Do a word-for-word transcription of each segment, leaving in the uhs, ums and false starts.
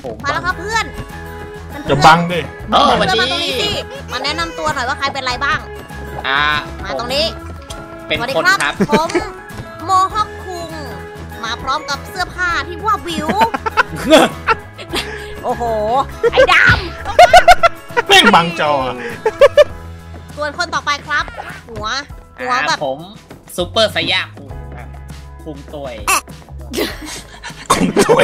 ผมมาแล้วครับเพื่อนจะบังดิเออมาตรงนี้สิมาแนะนำตัวหน่อยว่าใครเป็นอะไรบ้างอ่ามาตรงนี้เป็นคนครับผมโมฮอคคุงมาพร้อมกับเสื้อผ้าที่ว่าวิวโอ้โหไอ้ดำแม่งบังจอส่วนคนต่อไปครับหัวหัวแบบผมซูเปอร์ไซย่าคุมครับคุมตัวคุมตัว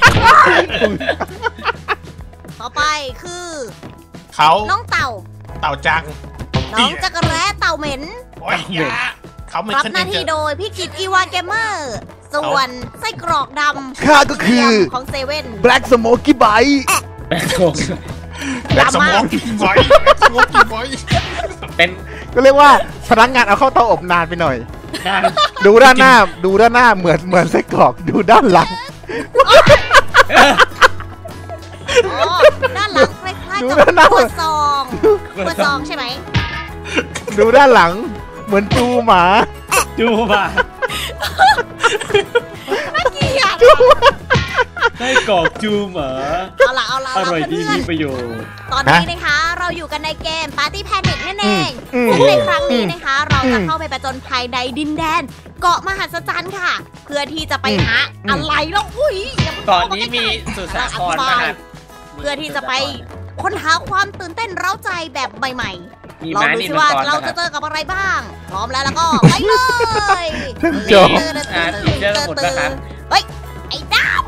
ต่อไปคือเขาน้องเต่าเต่าจังน้องจักรแร้เต่าเหม็นเขาไม่รับหน้าที่โดยพี่กิตอีวานเกมเมอร์ส่วนไส้กรอกดำข้าก็คือของเซเว่น Black Smoky Bite Black Smoky Black Smoky Bite Smoky Bite เป็นก็เรียกว่าพนักงานเอาเข้าเตาอบนานไปหน่อยดูด้านหน้าดูด้านหน้าเหมือนเหมือนไส้กรอกดูด้านหลังด้านหลังคล้ายๆกับขวดซองขวดซองใช่ไหมดูด้านหลังเหมือนจูหมาจูหมาไม่เกี่ยวไส้กรอกจูหมาเอาละเอาละอร่อยดีมีประโยชน์ตอนนี้นะคะเราอยู่กันในเกม Party Panic นั่นเองซึ่งในครั้งนี้นะคะเราจะเข้าไปประจนภัยในดินแดนเกาะมหัศจรรย์ค่ะเพื่อที่จะไปหาอะไรแล้วอุ้ยเกาะนี้มีสุสานครนะครับเพื่อที่จะไปค้นหาความตื่นเต้นเร้าใจแบบใหม่ๆเราดูสิว่าเราจะเจอกับอะไรบ้างพร้อมแล้วแล้วก็ไปเลยจบเจอหมดแล้วครับเฮ้ยไอ้ดำ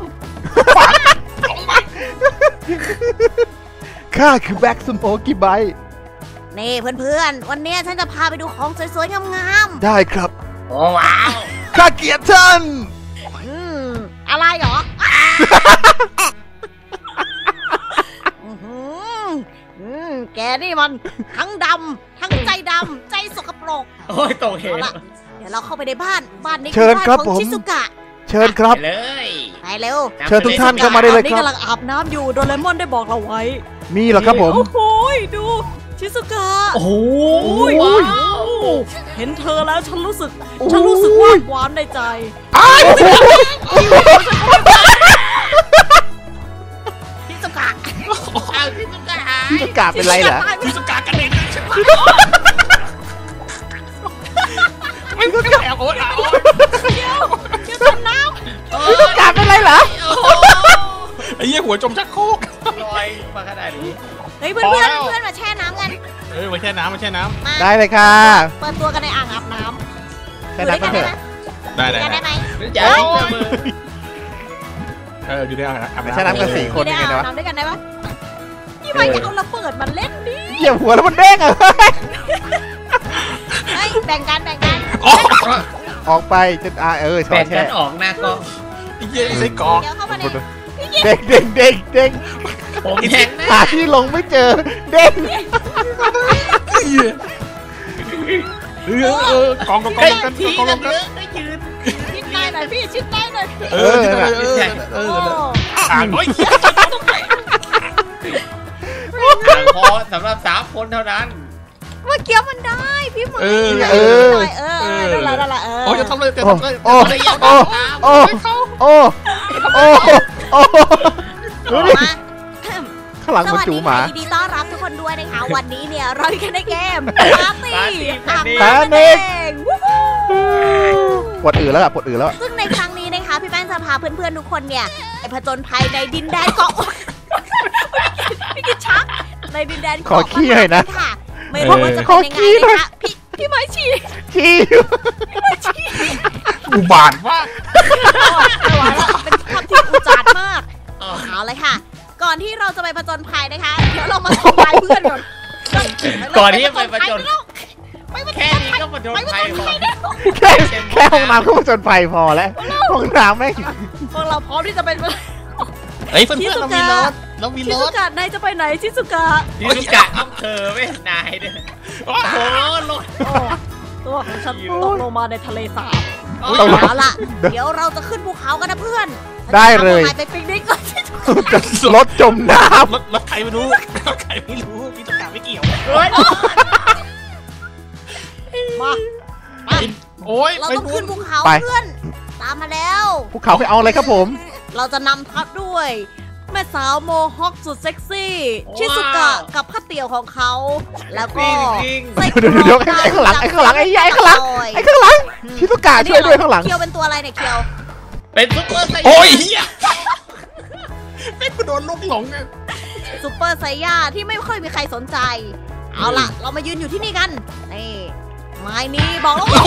ข้าคือ Black Smoky Bite นี่เพื่อนๆวันนี้ฉันจะพาไปดูของสวยๆงามๆได้ครับโอ้ว้าวข้าเกลียดท่านอืมอะไรเหรออืมแกนี่มันทั้งดำทั้งใจดำใจสกปรกโอ้ยโตเห็นเดี๋ยวเราเข้าไปในบ้านบ้านนี้คือบ้านของชิซุกะเชิญครับเลยไปเร็วเชิญทุกท่านเข้ามาได้เลยครับนี่กำลังอาบน้ำอยู่โดเรมอนได้บอกเราไว้มีเหรอครับผมโอ้โหดูชิซุกะโอ้โหว้าวเห็นเธอแล้วฉันรู้สึกฉันรู้สึกว่าหวานในใจชิซุกะเอาชิซุกะหายชิซุกะเป็นไรเหรอชิซุกะกันเองไม่ก็แอบโอ๊ตโอ๊ตเดี๋ยวเดี๋ยวจมน้ำชิซุกะเป็นไรเหรอไอ้เหี้ยหัวจมชักโครกลอยมาขนาดนี้เฮ้ยเพื่อนเพื่อนเพื่อนมาแช่น้ำกันเฮ้ยมาแช่น้ำมาแช่น้ำได้เลยค่ะเปิดตัวกันในอ่างอาบน้ำแช่น้ำกันเถอะได้ได้ได้ไหมเดี๋ยวมือเอออยู่ได้อาบน้ำแช่น้ำกันสี่คนยังไงวะน้ำด้วยกันได้ปะพี่ไม้จะเอาระเบิดมันเล่นดิเหยียบหัวแล้วมันเด้งอ่ะเฮ้ยแบ่งกันแบ่งกันออกไปจะอ่าเออแบ่งกันออกหน้ากล้องเย้ใส่กองเด้งเด้งเด้งเด้งผมแทงหาที่ลงไม่เจอเด้งเออเออกองกองกองกันกองกันชิดใต้หน่อยพี่ชิดใต้หน่อยเออเออเอออ่างน้อยพอสำหรับสามคนเท่านั้นเมื่อกี้มันได้พี่หมอเออเออเออเออนั่นแหละนั่นแหละเออโอ้จะทำเลยจะทำเลยโอ้โอ้โอ้โอ้โอ้โอ้ดูดิข้างหลังมันจูหมายินดีต้อนรับทุกคนด้วยนะคะวันนี้เนี่ยเราอยู่ในเกมปาร์ตี้ปาร์ตี้ปวดอือแล้วอะปวดอือแล้วซึ่งในครั้งนี้นะคะพี่แป้งจะพาเพื่อนๆทุกคนเนี่ยไปผจญภัยในดินแดนเกาะพี่กิจชักในดินแดนขอขี้หน่อยนะไม่รู้ว่าจะเป็นยังไงนะคะพี่พี่ไม้ชี้ชี้อุบาทว่าเป็นคำที่อุจารมากเอาเลยค่ะก่อนที่เราจะไปผจญภัยนะคะเดี๋ยวเรามาทำลายเพื่อนก่อนก่อนที่จะไปผจญแค่นี้ก็ผจญภัยพอแค่แค่ห้องน้ำก็ผจญภัยพอแล้วห้องน้ำไม่พวกเราพร้อมที่จะเป็นเฮ้ยเพื่อนเรามีรถเรามีรถชิซุกะนายจะไปไหนชิซุกะชิซุกะอำเภอไม่นายเนี่ยโอ้โหรถตัวของฉันตกลงมาในทะเลสาบเอาละเดี๋ยวเราจะขึ้นภูเขากันนะเพื่อนได้เลยไปปิกนิกก่อนรถจมน้ำรถรถใครไม่รู้รถใครไม่รู้ชิซุกะไม่เกี่ยวมาโอ้ยเราต้องขึ้นภูเขาเพื่อนตามมาแล้วภูเขาไปเอาอะไรครับผมเราจะนำทัพด้วยแม่สาวโมฮอคสุดเซ็กซี่ ชิซุกะกับผ้าเตี่ยวของเขา แล้วก็เดี๋ยวเดี๋ยวไอ้ข้างหลังไอ้ข้างหลังไอ้ใหญ่ข้างหลังไอ้ข้างหลังชิซุกะช่วยด้วยข้างหลังเคียวเป็นตัวอะไรเนี่ยเคียวเป็นซุปเปอร์ไซโอ้ยเฮียเป็นกูโดนลูกหลงไงซูเปอร์ไซย่าที่ไม่ค่อยมีใครสนใจ เอาล่ะ เรามายืนอยู่ที่นี่กัน นี่ไม้นี้บอกแล้วว่า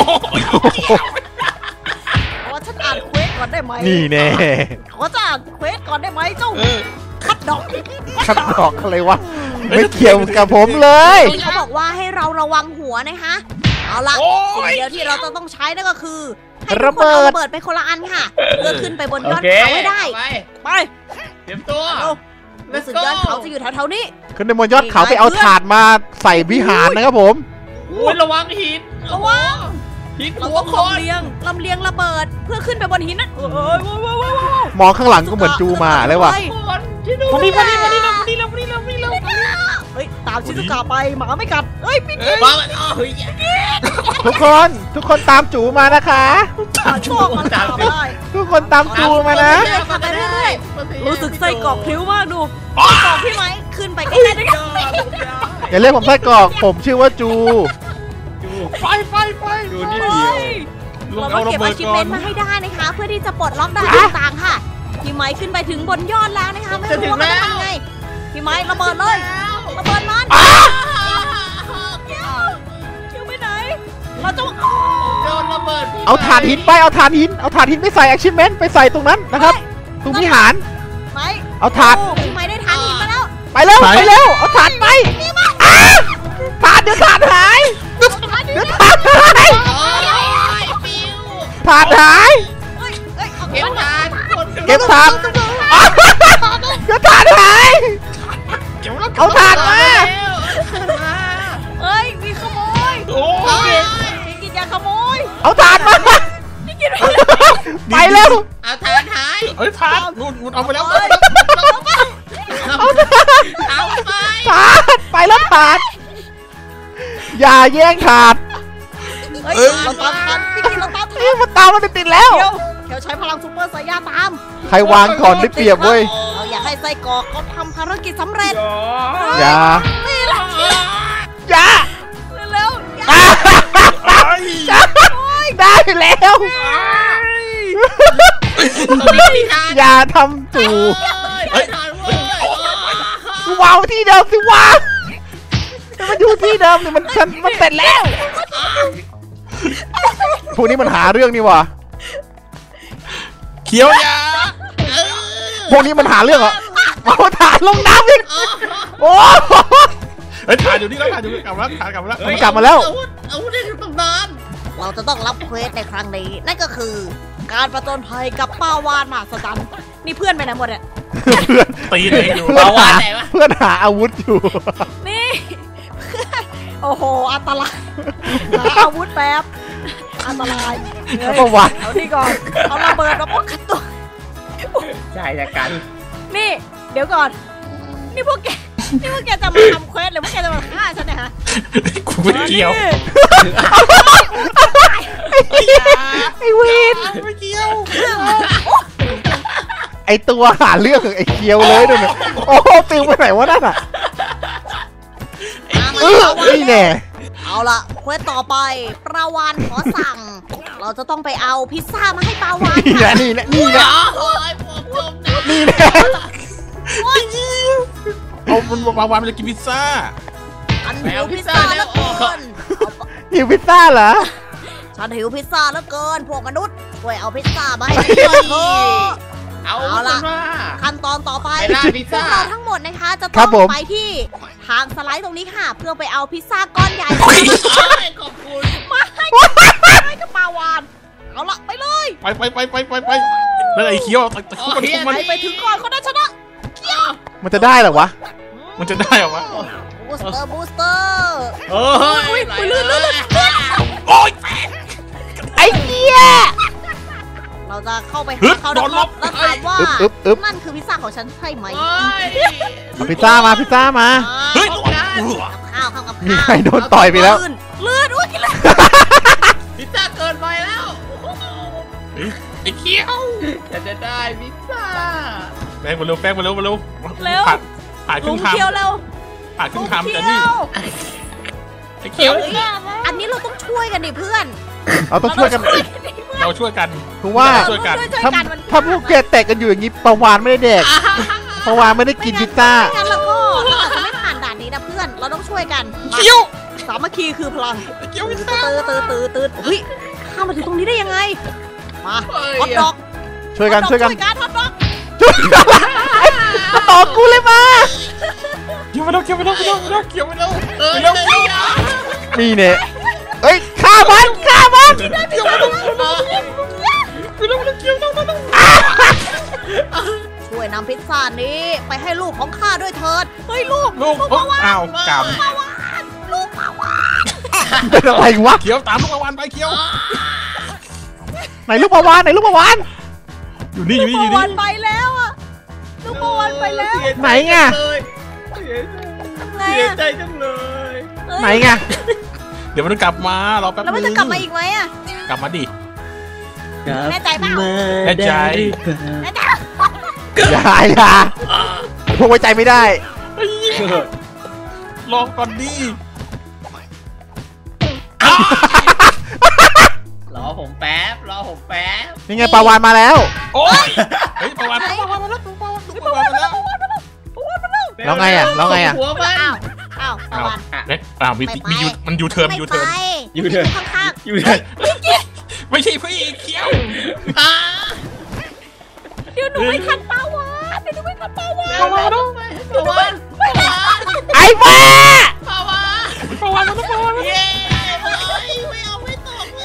ว่าฉันอ่านเควสก่อนได้ไหมนี่แน่ว่าจะอ่านเควสก่อนได้ไหมเจ้าเออคัดดอกขัดดอกอะไรวะไม่เกี่ยวกับผมเลยเขาบอกว่าให้เราระวังหัวนะคะ เอาล่ะโอ้ยสิ่งเดียวที่เราจะต้องใช้นั่นก็คือให้ทุระกคนเบิเอาดระเบิดไปคนละอันค่ะ เพื่อขึ้นไปบนยอดโอเคเขาให้ได้ไปไปเตรียมตัวรู้ Let's สึก go ยอดเขาจะอยู่แถวๆนี้ขึ้นไปบนยอดเขาไปเอาถาดมาใส่วิหารนะครับผมอุ้ยระวังหินระวังหินเราหัวต้องคลำนเลียงลำเลียงระเบิดเพื่อขึ้นไปบนหินนั่นเอ้ยว้าวว้าวว้าวว้าวมองข้างหลังก็เหมือนจูมาเลยว่ะคนที่ดูมานี่มานี่มานี่มานี่มานี่มานี่มานี่เฮ้ยตามชิซุกะไปหมาไม่กัดเฮ้ยพี่กิ๊กมาแล้วเฮ้ยทุกคนทุกคนตามจูมานะคะชอบมันตามได้ทุกคนตามจูมานะทำไปเรื่อยๆรู้สึกไส้กรอกพลิ้วมากดูไส้กรอกพี่ไหมขึ้นไปใกล้ๆด้วยกันอย่าเรียกผมไส้กรอกผมชื่อว่าจูไฟไฟไฟดูนี่เดียวลงเราเอาต้องระเก็บเบิอาดชีพก่อเมนนต์มาให้ได้นะคะ เพื่อที่จะปลดล็อกด่านต่างๆค่ะพี่ไม้ขึ้นไปถึงบนยอดแล้วนะคะไม่รู้ว่าจะทำไงพี่ไม้ระเบิดเลยระเบิดมันเดี๋ยวไปไหนเราจะโดนระเบิดพี่เอาถาดหินไปเอาถาดหินเอาถาดหินไปใส่ achievement ไปใส่ตรงนั้นนะครับตรงวิหารไม้เอาถาดพี่ไม้ได้ทานหินมาแล้วไปเร็วไปเร็วเอาถาดไปอ้าถาดเดี๋ยวถาดหายเดี๋ยวถาดหายโอ้ยปิวถาดหายเฮ้ยเฮ้ยเอาเก็บมันทานคนเก็บถาดอ้าวเดี๋ยวถาดหายเก็บแล้วเอาถาดมาเฮ้ยมีขโมยโอ้พี่ยกินพี่กินอย่าขโมยเอาถาดมาพี่กินไปเร็วเอาทานหายเอ้ยทานนู่นนู่นเอาไปแล้วเฮ้ยเอาไปเอาไปถาดไปแล้วถาดอย่าแย่งถาดเฮ้ยเราตามทันพี่กินเราตามทันเอ้ยมันตามมันติดๆแล้วเดี๋ยวเดี๋ยวใช้พลังซูเปอร์ไซย่าตามใครวางก่อนได้เปรียบเว้ยเราอยากให้ไส้กรอกเขาทำภารกิจสำเร็จอย่านี่แหละอย่าเร็วๆอย่าได้แล้ว อย่าทำจู่เฮ้ยทานเว้ยวางที่เดิมสิวะมันอยู่ที่เดิมนี่มันฉันมันเสร็จแล้วพวกนี้มันหาเรื่องนี่วะเขียวยาพวกนี้มันหาเรื่องเหรอเอาฐานลงน้ำอีกโอ้เฮ้ยทานอยู่นี่แล้วทานอยู่นี่กลับมาแล้วทานกลับมาแล้วมันกลับมาแล้วอาวุธอาวุธได้ถึงตำนานเราจะต้องรับเควสในครั้งนี้ นั่นก็คือ การประจนภัยกับป้าวานมหัศจรรย์นี่เพื่อนไปไหนหมดเนี่ยเพื่อนตีเองอยู่เพื่อนหาเพื่อนหาอาวุธอยู่นี่เพื่อนโอ้โหอันตรายหาอาวุธแป๊บอันตรายเฮ้ยก็วัดเอาที่ก่อนเอาระเบิดมาป้องกันตัวใช่จากกันนี่เดี๋ยวก่อน นี่พวกแกนี่พวกแกจะมาทำเควสหรือพวกแกจะมาฆ่าฉันเนี่ยฮะกูไม่เกี่ยวไอ้วินไม่เกี่ยวไอ้ตัวหาเรื่องไอ้เคียวเลยด้วยเนี่ยโอ้โหปิวไปไหนวะนั่นอ่ะมาเออมานี่แน่เอาล่ะเควสต่อไปปลาวานขอสั่ง เราจะต้องไปเอาพิซซ่ามาให้ปลาวานนี่แหละนี่แหละนี่แหละโอ้ยผมจมน้ำนี่แหละเอามันวางวางมันจะกินพิซซ่าฉันหิวพิซซ่าแล้วเกินหิวพิซซ่าเหรอฉันหิวพิซซ่าแล้วเกิน พวกมนุษย์ช่วยเอาพิซซ่ามาให้ฉันหน่อยเถอะเอาเอาล่ะล่ะขั้นตอนต่อไปไปล่าพิซซ่าพวกเราทั้งหมดนะคะ จะครัต้อบ งผมไปที่ทางสไลด์ตรงนี้ค่ะ เพื่อไปเอาพิซซ่าก้อนใหญ่โอ้ยขอบคุณมาให้ให้กับปลาวานเอาล่ะไปเลยไปไปไปไปไปไปแล้วไอ้เขียวตะตะคุบมันคุบมันไปไปถึงก่อนเขาได้ชนะมันจะได้เหรอวะมันจะได้เหรอวะบูสเตอร์บูสเตอร์โอ้ยอุ้ยอุ้ยลื่นลื่นลื่นโอ๊ยไอ้เหี้ยเราจะเข้าไปฮึหาบเขาโดนลบแล้วถามว่าอึ๊บอึ๊บอึ๊บนั่นคือพิซซ่าของฉันใช่ไหมโอ้ยเอาพิซซ่ามาพิซซ่ามาเฮ้ยของนั้นกับข้าวข้าวกับมีข้าวใครโดนต่อยไปแล้วลื่นลื่นอุ้ยกินเลยพิซซ่าเกินไปแล้วไอ้เขียวจะจะได้พิซซ่าแป้งมาเร็วแป้งมาเร็วมาเร็วเร็วผ่านผ่านคลุรึ่งงทางเคียวเร็วผ่านครึ่งทางลุแต่เคีนี่ยวไอ้เขียวอันนี้เราต้องช่วยกันดิเพื่อนเราต้องช่วยกันเราช่วยกันคือว่าช่วยกันช่วยถ้ากันมันถ้าพวกแกแตกกันอยู่อย่างนี้ประวานไม่ได้แดกประวานไม่ได้กินพิซซ่าไม่งั้นเราก็เราอาจจะไม่ผ่านด่านนี้นะเพื่อน เราต้องช่วยกันมาเขียวสามัคคีคือพลังเขียวตืดตืดตืดตืดเฮ้ยข้ามมาถึงตรงนี้ได้ยังไง มาฮอตดอกช่วยกันช่วยกันช่วยกันฮอตดอกมาต่อกูเลยมาเขียวมาเร็วเขียวมาเร็วเขียวมาเร็วเขียวมาเร็วเร็วนี่เนี่ยเอ้ยฆ่ามันฆ่ามันเขียวมาเร็วเร็วเขียวเร็วเร็วเร็วช่วยนำพิซซ่านี้ไปให้ลูกของข้าด้วยเถิด เฮ้ยลูกลูกอ้าวกลูกปาวานเป็นอะไรวะำเขียวตามลูกประวันไปเขียวไหนลูกประวานไหนลูกประวานอยู่นี่อยู่นี่อยู่ปาวานี่นไปแล้วอะลูกปาวานไปแล้วไหนไงไงเสียอะใจจังเลยเอ้ยไหนไงเดี๋ยวมันจะกลับมารอแป๊บนึงแล้วมันจะกลับมาอีกไหมอะกลับมาดิแน่ใจเปล่าแน่ใจแน่ใจอย่าอย่าพวกไว้ใจไม่ได้ลองก่อนดิรอผมแป๊บรอผมแป๊บนี่ไงปลาวานมาแล้วโอ้ยเฮ้ยประวันประวันมาแล้วประวันประวันมาแล้วแล้วไงอะแล้วไงอะหัวมันอ้าวอ้าวปาอ้าววานเอ๊ะอ้าวมีมียูมันยูเทิร์นไม่ยูไปเทิร์นอยู่เถอะข้างอยู่เถอะไม่ใช่พี่เขียวอ่าๆเดี๋ยวหนูไม่ทันปาวานเดี๋ยวหนูไม่ทันปาวานประวันประวันประวันไอ้บ้าประวันประวันมาแล้วประวันเย้เฮ้ยไม่เอาไม่ตกเลย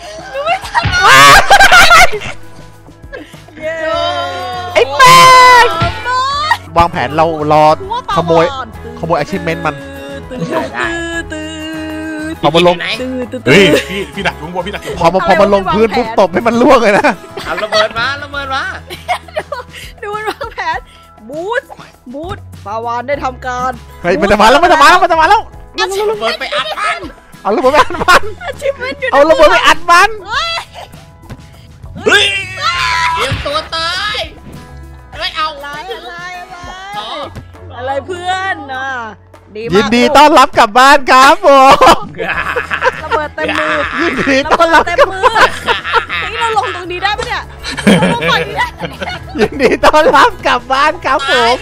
เย้ไอ้แม่งวางแผนเรารอขโมย ขโมย achievement มันตื่นตื่นพอมาลงไหนตื่นตื่นเฮ้ยพี่พี่ดักอยู่บนพี่ดักอยู่บพอน มาพอมาลงพื้นปุ๊บตบให้มันล่วงเลยนะเอาระเบิดมาระเบิดมาดูมันวางแผนบูธบูธปาวานได้ทำการเฮ้ยมันจะมาแล้วมันจะมาแล้วมันจะมาแล้วระเบิดไปอัดมันเอาระเบิดไปอัดมันอาชีพมันอยู่เอาระเบิดไปอัดมันเฮ้ยเตรียมตัวตายเฮ้ยเอาอะไรอะไรอะไรอ๋ออะไรเพื่อนอ่ะดีมากยินดีต้อนรับกลับบ้านครับผมระเบิดเต็มมือยินดีระต้อนเบิรัดบเต็มกลับมือนี่เราลงตรงนี้ได้ปะเนี่ยเราลงฝั่งนี้ได้ปะเนี่ยยินดีต้อนรับกลับบ้านครับผม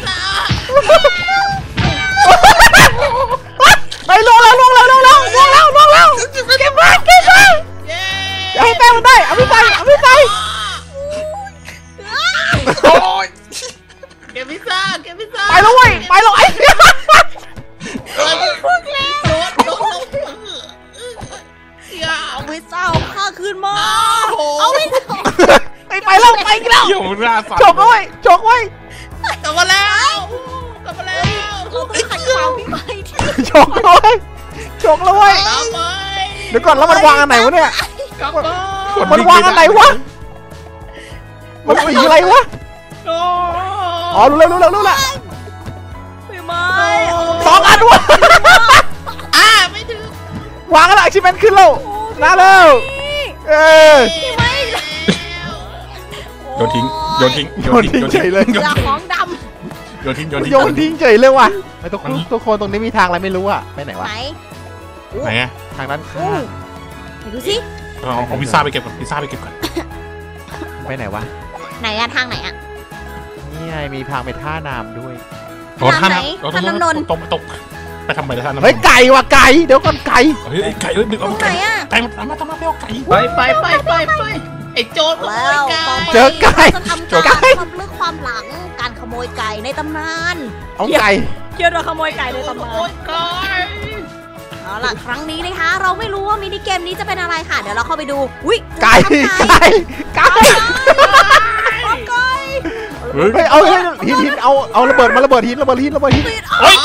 ไปลงแล้วลงแล้วลงแล้วลงแล้วลงแล้วเก็บบ้านเก็บบ้านเย้อย่าให้แป้งมันได้เอาไม่ไปเอาไม่ไปโอ้ยเก็บพิซซ่าเก็บพิซซ่าไปแล้วเว้ยไปแล้วไอ้เฮ้ยพวกแล้วโดดโดดลงอย่าเอาพิซซ่าของข้าคืนมาโอ้โหเอาพิซซ่าไปไปแล้วไปแล้วเขียวหน้าสั่นจกเอาไว้จกไว้กลับมาแล้วกลับมาแล้วเราต้องขัดขวางพี่ไม้ที่จกเอาไว้จกแล้วเว้ยกลับไปเดี๋ยวก่อนแล้วมันวางอันไหนวะเนี่ยกลับมามันวางอันไหนวะมันสีอะไรวะโอ้อ๋อรู้แล้วรู้แล้วรู้แล้วพี่ไม้สองอันวะอ่าไม่ถึงวางแล้วชิมเมนขึ้นแล้วน่าเร็วเออพี่ไม้โยนทิ้งโยนทิ้งโยนทิ้งเฉยเลยโยนอย่าทิ้งของดโยนทิ้งโยนทิ้งโยนทิ้งเฉยเลยว่ะไอ้ทุกคนทุกคนตรงนี้มีทางอะไรไม่รู้อะไปไหนำวะไหนไหนอะทางด้านข้างไหนดูสิเอาเอาพิซซ่าไปเก็บก่อนพิซซ่าไปเก็บก่อนไปไหนวะไหนอะทางไหนอะนี่ไงมีทางไปท่าน้ำด้วยอ๋อท่าไหนน้ำอ๋อท่าน้ำนนท์ตรงตรงไปทำไมท่าน้ำนนท์เฮ้ยไก่ว่ะไก่เดี๋ยวก่อนไก่เฮ้ยไก่เอ้ยดึกตรเอางไหนไก่อะไก่มามาทำมาเร็วไก่ไปไปไปไปไปไอ้โจรขโมแล้ยว ไก่ต่อไปเจอไก่จะทำการทำลึกความหลังการขโมยไก่ในตำนานเอาไก่เกี่ยวกับขโมยไก่ในตำขนาโมนยไก่เอาล่ะครั้งนี้นะคะ เราไม่รู้ว่ามินิเกมนี้จะเป็นอะไรค่ะ เดี๋ยวเราเข้าไปดูอุ้ยไก่ไก่ไก่ไก่ไก่เฮ้ยเฮ้ยเอาเฮ้ยหินหินเอาเอาระเบิดมาระเบิดหินระเบิดหินระเบิดหินปิดเฮ้ย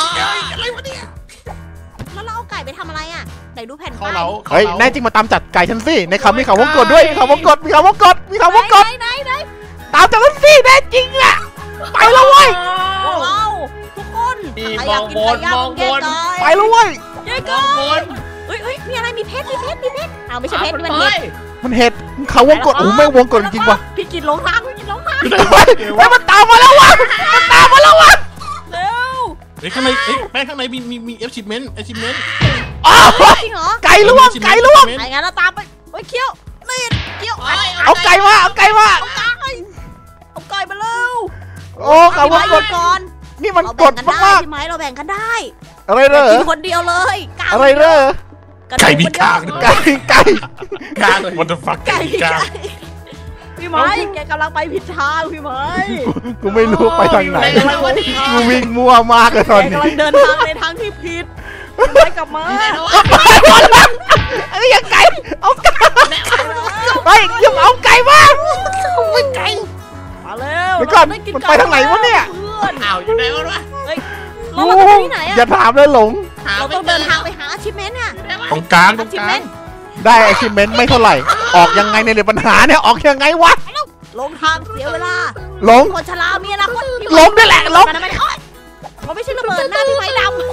แล้วเราเอาไก่ไปทำอะไรอ่ะไหนดูแผ่นเขาป้ายเราเฮ้ยแน่จริงมาตามจัดไก่ฉันสิในคำมีคำวงกดด้วยมีคำวงกดมีคำวงกดมีคำวงกดไหนไหนไหนตามจับฉันสิแน่จริงอะไปแล้วเว้ยพวกเราทุกคนใครอยากกินไก่ย่างต้องแยกไก่ไปแล้วเว้ยแยกมไก่องบนเฮ้ยเฮ้ยมีอะไรมีเพชรมีเพชรมีเพชรอ้าวไม่ใช่เพชรไปนี่มันเห็ดมันเห็ดเขาวงกดโอ้ไม่วงกดจริงๆว่ะพี่กินหลงทางพี่กินหลงทางไอ้มันตามมาแล้ววะมันตามมาแล้ววะเร็วเฮ้ยข้างในเฮ้ยแป้งข้างในมีมีมี achievement achievement อ้าวจริงเหรอไก่ล่วงไก่ล่วงไอ้งั้นเราตามไปโอ้ยเคี้ยวนี่เคี้ยวเอาไก่มาเอาไก่มาเอาไก่เอาไก่มาเร็วโอ้เขาพี่ว่ากไม้ดก่อนนี่มันเรากแบ่ดงกันมาได้กพี่ไม้เราแบ่งกันได้ๆอะไรเหรอกินคนเดียวเลยกาอะไรเหรอไก่มีกางไก่ไก่กาง what the fuck ไก่กาไก่งพี่ไม้แกกำลังไปผิดทางพี่ไม้กูไม่รู้ไปทางไหนอยู่ไหนวะเนี่ยกูวิ่งมั่วมากเลยตอนแกนี้กำลังเดินทางในทางที่ผิดพี่ไม้กลับมาเอ้ยอย่าไก่เอาไก่เฮ้ยอย่าเอาไก่มาไม่ไก่มาเร็วเดี๋ยวก่อนราด้กิมันไปทางไหนวะเนี่ยเพื่อนอ้าวอยู่ไหนวะเฮ้ยเรามาจากที่ไหนอย่าอะถามเลยหลงหาเราไม่ต้องเจเดิอนทางไปหาอาชิเมนเนี่ยตรงกลางตรอาง ชิกเมลางนได้ไอชิเมนไม่เท่าไหร่ ออกยังไงในยเรื่องปัญหาเนี่ยออกยังไงวะลงทางเสียเวลาหลงคนชรามีอนาคตลงด้วยแหละลงมันไม่ได้โอ๊ยมันไม่ใช่ระเบิดหน้าพี่ไม้ดำ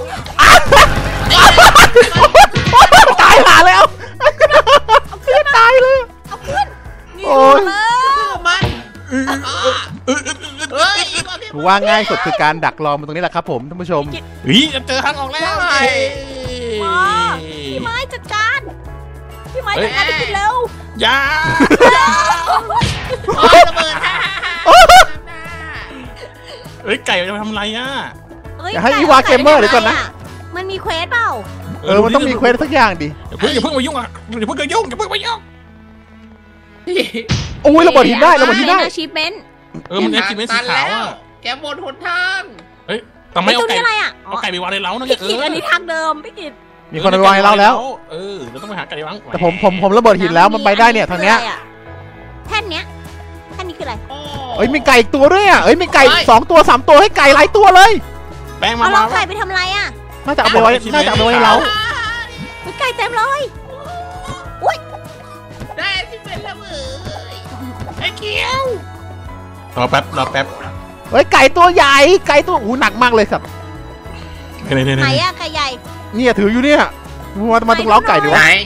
ตายหาแล้วคือตายเลยเอาเพื่อนนี่โอ้ยมาแล้วมันเฮ้ยถือว่าง่ายสุดคือการดักรอมันตรงนี้แหละครับผมท่านผู้ชมเฮ้ยจะเจอทางออกแล้วมาพี่ไม้จัดการพี่ไม้จัดการไปกินเร็วอย่าโอ้ยระเบิดฮ่าเฮ้ยไก่มันจะทำอะไรอ่ะเฮ้ยอย่าให้อีวาเกมเมอร์เดี๋ยวก่อนนะมันมีเควสเปล่าเออมันต้องมีเควสสักอย่างดิอย่าเพิ่งอย่าเพิ่งมายุ่งอ่ะอย่าเพิ่งมายุ่งอย่าเพิ่งมายุ่งโอ้ยระเบิดหินได้ระเบิดหินได้อาชีพเมนเออมัน achievement สีขาวอ่ะแกบนหนทางเฮ้ยแต่ไม่ตรเอางไก่นี้อะไรอ่ะเอาไก่ไปวางในเล้านะพี่เอกิจออันนี้ทางเดิมพี่กิจมีคนไปวางให้เราแล้วเออเราต้องไปหาไก่วางแต่ผมผมผมระเบิดหินแล้วมันไปได้เนี่ยทางเนี้ยแท่นเนี้ยแท่นนี้คืออะไรเอ้ยมีไก่อีกตัวด้วยอ่ะเอ้ยมีไก่สองตัวสามตัวให้ไก่หลายตัวเลยแป้งเอามาเรามาไก่ไปทำอะไรอ่ะน่าจะเอาไปไว้น่าจะเอาไปไว้ในเล้ามีไก่เต็มเลยอุ้ยได้ที่เป็นระเบิดไอ้เกี้ยวรอแป๊บรอแป๊บเฮ้ยไก่ตัวใหญ่ไก่ตัวอู้หนักมากเลยสัตว์ไหนไหนไหนไหนอะไก่ใหญ่เนี่ยถืออยู่เนี่ยมามาตรงเล้าไก่ดีไหนวะ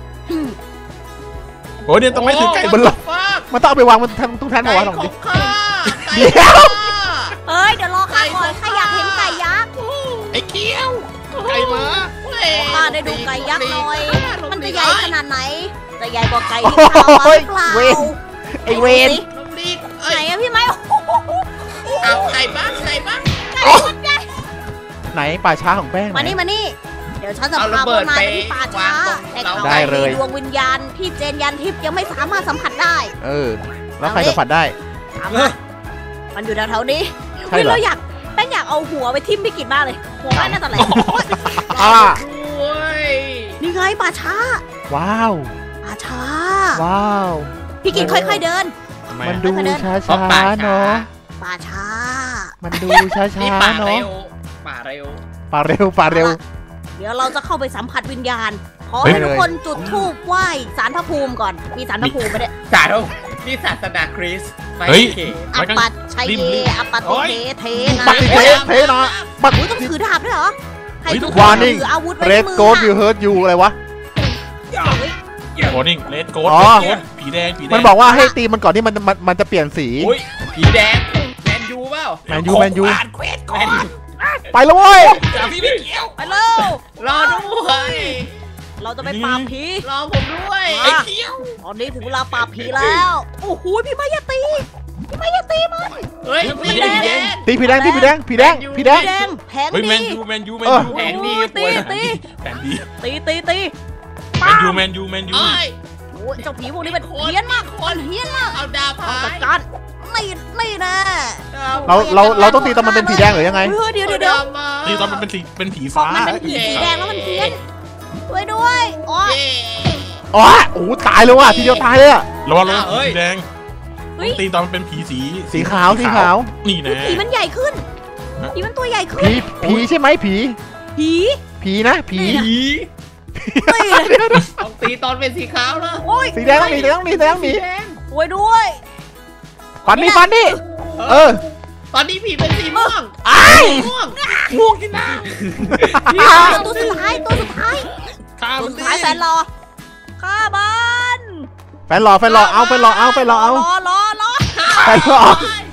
โอ้ยเนี่ยต้องไม่ถือไก่บนเล้าฟักมันต้องเอาไปวางบนแท่นตรงแท่นไก่เอาไว้ตรงขอนี้งข้าเดี๋ยวเอ้ยเดี๋ยวรอข้าก่อนข้าอยากเห็นไก่ยักษ์ไอ้เกี้ยวไก่มาข้าได้ดูไก่ยักษ์หน่อย มันจะใหญ่ขนาดไหน จะใหญ่กว่าไก่โอ้ที่ข้ามาหยรือเปล่าเวนไอเวนลงลีกไหนเอ้ยอะพี่ไม้เอาไก่บ้างไก่บ้างไก่คนใหญ่ไหนป่าช้าของแป้งมาไหนนี่มานี่ เดี๋ยวฉันจะเอาพาระพเบิวดกนายไปไปที่ป่าช้าวางตรงแต่เขาได้เลยมีดวงวิญญาณที่เจนยันทิพย์ยังไม่สามารถสัมผัสได้เออแล้วใครสัมผัสได้ถามมามันอยู่แถวๆนี้ใช่เหรอเฮ้ยเราอยากแป้งอยากเอาหัวไปทิ่มพี่กิจบ้างเลย หัวแป้งน่าจะแหลมอ่าด้วยนี่ไงป่าช้าว้าวป่าช้าว้าวพี่กิจค่อยๆเดินทำไมมันดูช้าเพราะช้าป่าเนาะป่าช้ามันดูช้านี่ช้าป่าเนาะเร็วป่าเร็วป่าเร็วป่าเร็วเดี๋ยวเราจะเข้าไปสัมผัสวิญญาณ ขอให้ทุกคนจุดธูปไหว้สารพระภูมิก่อน มีสารพระภูมิไหมเนี่ยสาธุนี่ศาสนาคริสต์ไม่เฮ้ยเก๋อัปปัตชัยเยอัปปัตโตเทเทนะปัดติเทเทนะปัดอุ๊ยต้องถือดาบด้วยเหรอ ให้ทุกคน Warning ถืออาวุธไว้เรในดมือโกดยูเฮิร์ตยูอะไรวะโกดิ้งเลดโกดอ๋อผีแดงผีแดงมันบอกว่าให้ตีมันก่อนที่มันมันมันจะเปลี่ยนสีอุ้ยผีแดงแมนยูเปล่าแมนยูแมนยูอ่านเควสก่อนไปแล้วเว้ยจ่าพี่ไม่เกี่ยวไปเร็วรอด้วยเราจะไปปราบผีรอผมด้วยไอ้เกี้ยวตอนนี้ถึงเวลาปราบผีแล้ว โอ้โหพี่ไม่อย่าตี พี่ไม่อย่าตีมันเฮ้ยผีแดงตีผีแดงตีผีแดงผีแดงผีแดงพี่แดงแผงเฮ้ยแมนดียูแมนยูแมนเออยูแผงดีโอ้ยตีตีแผนดีตีตีตีแมนยูแมนยูแมนยูเอ้ยโอ้ยเจ้าผีพวกนี้มันเฮี้ยนมากมันเฮี้ยนมากเอาดาบเอาพาจัดยการไม่ไม่นะเราเราเราต้องตีตอนมันเป็นผีแดงหรือยังไงเฮ้ยเดี๋ยวเดี๋ยวเดี๋ยวนี่ตอนมันเป็นสีเป็นผีฟ้ามันเป็นผีสีแดงแล้วมันเฮี้ยนด้วยด้วยอ๋อเย้อ๋อโอ้โหตายเลยว่ะทีเดียวตายเลยอะระวังระวังเฮ้ยผีแดงเฮ้ยตีตอนมันเป็นผีสีสีขาวสีขาวนี่แน่ผีมันใหญ่ขึ้นผีมันตัวใหญ่ขึ้นผีผีใช่ไหมผีผีผีนะผีผีตีเลยต้องตีตอนเป็นสีขาวแล้วโอ้ยสีแดงต้องมีสีแดงต้องมีสีแดงต้องมีแดงด้วยด้วยฟันนี่ฟันนี่เออตอนนี้ผีเป็นสีม่วงไอ้ม่วงม่วงที่หน้าตัวสุดท้ายตัวสุดท้ายข้าตัวมันสุดท้ายแฟนรอฆ่ามันแฟนรอแฟนรอเอาแฟนรอเอาแฟนรอเอารอรอรอแฟนรอเฮ้ย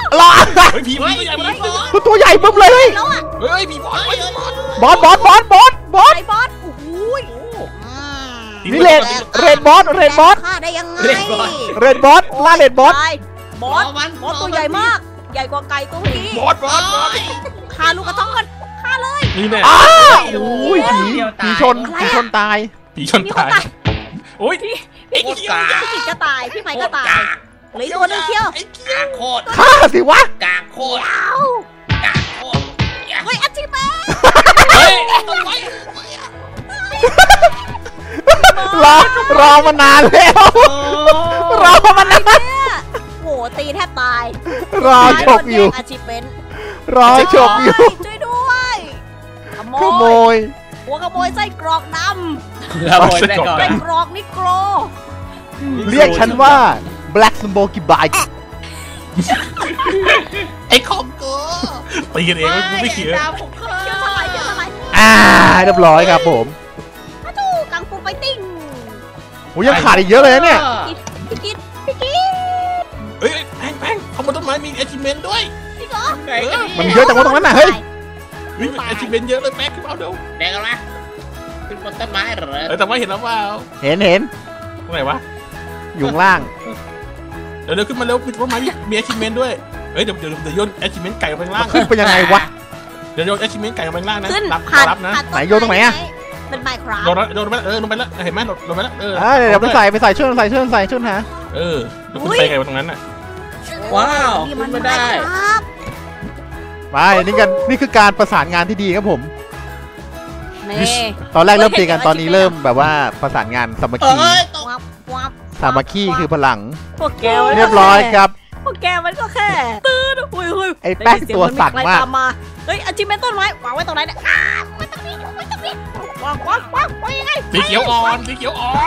รอเฮ้ยผีผีตัวใหญ่มาแล้วตัวใหญ่ปุ๊บเลยแล้วอ่ะเฮ้ยผีบอสบอสบอสบอสบอสบอสไอ้บอสโอ้โหนี่เลดเรดบอสเรดบอสฆ่าได้ยังไงเรดบอสล่าเรดบอสตายบอสบอสตัวใหญ่มาก ใหญ่กว่าไก่ตัวเมื่อกี้บอสบอสบอสฆ่าลูกกระท้องกันฆ่าเลยนี่แน่อ้าวโอ้ยผีผีชนผีชนตายผีชนตายโอ้ยไอ้เกี้ยวพี่กิจก็ตายพี่ไม้ก็ตายเหลืออีกตัวนึงเที่ยวไอ้เกี้ยวโคตรฆ่าสิวะกากโคตรว้าวกากโคตรเฮ้ยอาชิเมะเฮ้ยรอรอมานานแล้วรอมานานเนี่ยโหตีแทบตายรอฉกอยู่อาชิเมนรอฉกอยู่ช่วยด้วยขโมขโมยยหัวขโมยไส้กรอกดขโมยได้ก่อำนไส้กรอกนิโกรเรียกฉันว่า Black Smoky Bite ไอ้คอมกูตีกันเองกูไม่เขียนดาวผมเคยเชื่อทำไมเชื่อทำไมอ่าเรียบร้อยครับผมฮัทูกังฟูไฟติ้งโอ้ยังขาดอีกเยอะเลยนะเนี่ยพี่กิดพี่กิดเฮ้ยแพงแพงเขาบนต้นไม้มี achievement ด้วยพี่เหรอไหนกันมันเยอะจังวะตรงนั้นน่ะเฮ้ยเฮ้ย achievement เยอะเลยแม็กขึ้นเอาเร็วแดงกันไหมขึ้นบนต้นไม้เหรอเออแต่ว่าเห็นแล้วว่าเห็นเห็นตรงไหนวะอยู่ข้างล่างเดี๋ยวเร็วขึ้นมาเร็วมีต้นไม้มี achievement ด้วยเฮ้ยเดี๋ยวเดี๋ยวเดี๋ยวโยน achievement ไก่ไปข้างล่างขึ้นไปยังไงวะเดี๋ยวโยน achievement ไก่ไปข้างล่างนะขึ้นรับผ่านรับนะผ่านไหนโยนตรงไหนอะเป็นไมค์ครับโดนแล้วโดนไปแล้วเออลงไปแล้วเห็นไหมโดนลงไปแล้วเอออ่าเดี๋ยวไปใส่ไปใส่ช่วยใส่ช่วยใส่ช่วยหาเออแล้วคุณไปไงวะตรงนั้นน่ะว้าวนี่ขึ้มัน นมาไมได้ค์ครับไปนี่กันนี่คือการประสานงานที่ดีครับผมนี่ตอนแรกเริ่มตีกันตอนนี้เริ่มแบบว่าประสานงานสามัคคีเอ้ยตกวับวับสามัคคีคือพลังพวกแกมันก็เรียบร้อยครับพวกแกมันก็แค่ตื่นอุ้ยอุ้ยไอ้แป้งตัวสั่งมากตามมาเฮ้ยอาจิเมนต้นไม้วางไว้ตรงไหนเนี่ยอ้าวไว้ตรงนี้ไว้ตรงนี้วางวางวางไว้ยังไงสีเขียวอ่อนสีเขียวอ่อน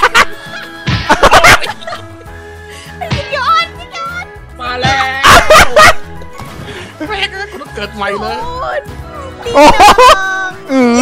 สีเขียวอ่อนสีเขียวอ่อนมาแล้วแม่งกูต้องเกิดใหม่เลยโอ้โหเออ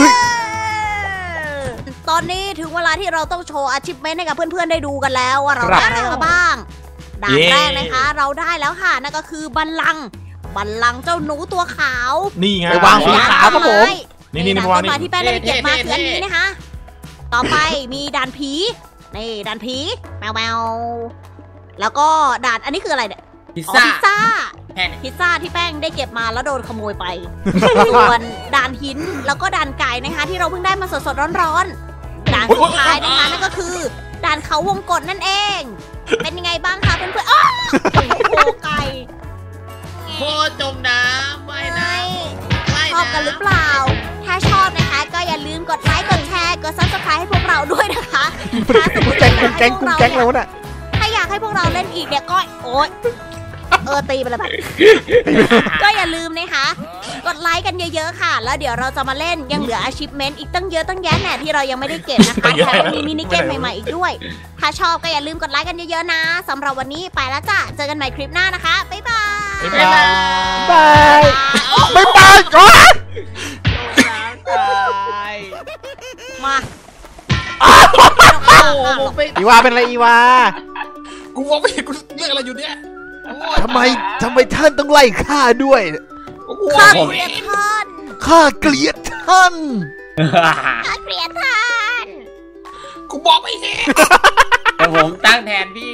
ตอนนี้ถึงเวลาที่เราต้องโชว์อาชีพเมนให้กับเพื่อนๆได้ดูกันแล้วว่าเราได้อะไรมาบ้างด่านแรกนะคะ เราได้แล้วค่ะนั่นก็คือบัลลังก์บัลลังก์เจ้าหนูตัวขาวนี่ไงไปวางสีขาวครับผมนี่นี่ด่านวางต้นนี่ไม้ที่แป้งได้ไปเก็บมาคืออันนี้นะคะ ต่อไปมีด่านผีนี่ด่านผีแมวแมวแล้วก็ด่านอันนี้คืออะไรเนี่ยพิซอ๋อซ่าพิซซ่าแผ่นพิซซ่าที่แป้งได้เก็บมาแล้วโดนขโมยไป ส่วนด่านหินแล้วก็ด่านไก่นะคะ ที่เราเพิ่งได้มาสดๆร้อนๆด่านสุดท้ายนะคะนั่นก็คือด่านเขาวงกตนั่นเอง เป็นยังไงบ้างคะเพื่อนๆอ้าวโอ้โหไก่โคจมน้ำว่ายน้ำว่ายชอบน้ำกันหรือเปล่า ถ้าชอบนะคะ ก็อย่าลืมกดไลค์กดแชร์กดซับสไครต์ให้พวกเราด้วยนะคะถ้าสมมติแก๊งกุ้งแก๊งกุ้งแก๊งแล้วน่ะถ้าอยากให้พวกเราเล่นอีกเนี่ยก็โอ๊ยเออตีไปเลยแบบ ก็อย่าลืมนะคะ กดไลค์กันเยอะๆค่ะ แล้วเดี๋ยวเราจะมาเล่นยังเหลือ achievement อีกตั้งเยอะตั้งแยะแน่ที่เรายังไม่ได้เก็บนะคะแถมมีมินิเกมใหม่ๆอีกด้วย ถ้าชอบก็อย่าลืมกดไลค์กันเยอะๆนะสำหรับวันนี้ไปแล้วจ้ะเจอกันใหม่คลิปหน้านะคะบ๊ายบายบ๊ายบายบายบายบายก่อนตายมาโอ้โหไปอีวาเป็นอะไรอีวากูมองไม่เห็นกูเรื่องอะไรอยู่เนี่ยทำไมทำไมท่านต้องไล่ข้าด้วยโอ้โหข้าเกลียดท่านข้าเกลียดท่านข้าเกลียดท่านกูมองไม่เห็นแต่ผมตั้งแทนพี่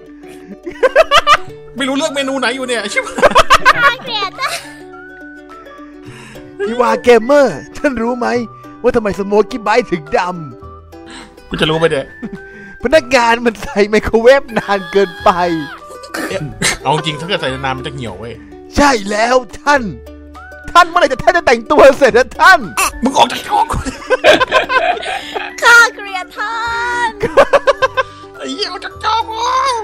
ไม่รู้เลือกเมนูไหนอยู่เนี่ยชิบข้าเกลียดท่านอีวาเกมเมอร์ท่านรู้ไหมว่าทำไมสโมกี้ไบท์ถึงดกูจะรู้ไปเดี๋ยำพนักงานมันใส่ไมโครเวฟนานเกินไปเอาจริงถ้าเกิดใส่นานมันจะเหี่ยวเว้ยใช่แล้วท่าน ท่านเมื่อไหร่จะท่านจะแต่งตัวเสร็จนะท่านมึงออกจากช่องกูข้าเกลียดท่านไอ้เหี้ยออกจากช่องกู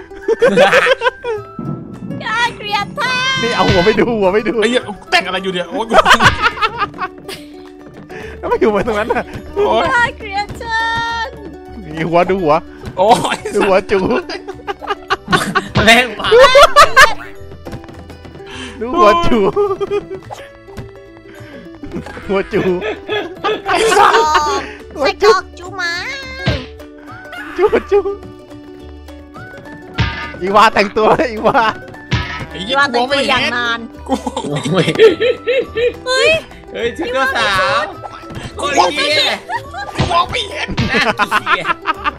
ข้าเกลียดท่านนี่เอาหัวไปดูหัวไปดูไอ้เหี้ยแต่งอะไรอยู่เนี่ยโอ้ยกูแล้วไม่อยู่มาตรงนั้นน่ะโอ้ยข้าเกลียดท่านนี่หัวดูหัวโอ้ยดูหัวจูแม่งมาดูหัวจูหัวจูใส่กรอกใส่กรอกจูหมาจูจูอีวาแต่งตัวอีวาไอ้พี่ยี่ว่ากูแต่งไม่ตัวอเห็ย่างนนานกูโอ้ยเฮ้ยเฮ้ยชุดเจ้าสาวโคตรเหี้ยกูมองไม่เห็นน่าเกลียด